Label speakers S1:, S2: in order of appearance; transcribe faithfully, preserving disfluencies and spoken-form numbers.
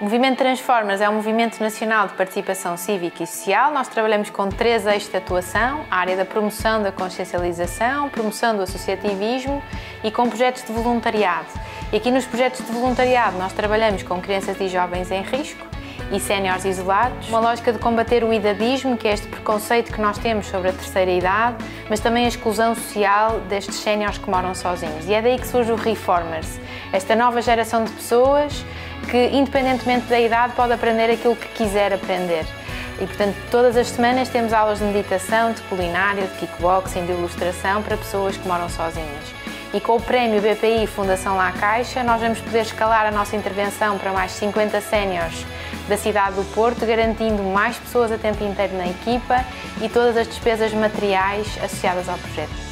S1: O Movimento Transformers é um movimento nacional de participação cívica e social. Nós trabalhamos com três eixos de atuação: a área da promoção da consciencialização, promoção do associativismo e com projetos de voluntariado. E aqui nos projetos de voluntariado nós trabalhamos com crianças e jovens em risco e séniores isolados, uma lógica de combater o idadismo, que é este preconceito que nós temos sobre a terceira idade, mas também a exclusão social destes séniores que moram sozinhos. E é daí que surge o Reformers, esta nova geração de pessoas que, independentemente da idade, pode aprender aquilo que quiser aprender. E, portanto, todas as semanas temos aulas de meditação, de culinária, de kickboxing, de ilustração para pessoas que moram sozinhas. E com o prémio B P I Fundação La Caixa, nós vamos poder escalar a nossa intervenção para mais cinquenta séniores da cidade do Porto, garantindo mais pessoas a tempo inteiro na equipa e todas as despesas materiais associadas ao projeto.